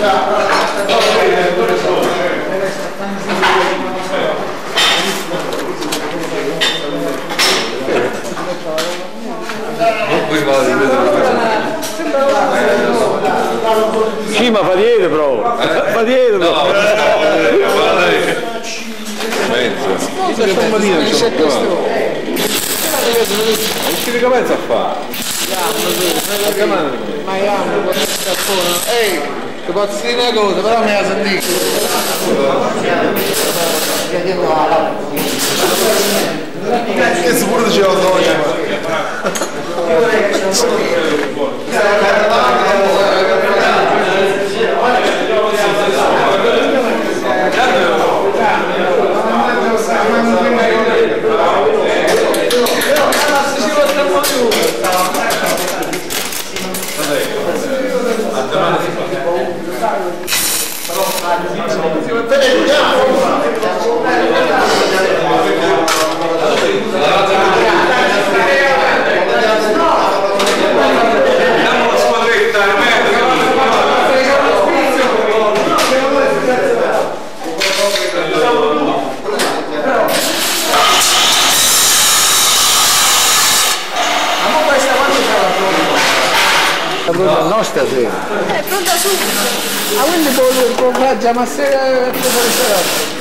Sì, ma fa dietro però! Fa dietro però! Che pensa a fare? Ma io amo, ehi, ti posso dire una cosa, però me la sentite. Che sicuro diceva Antonio. No stasera. È pronta subito. Ma quindi può fraggiare, ma se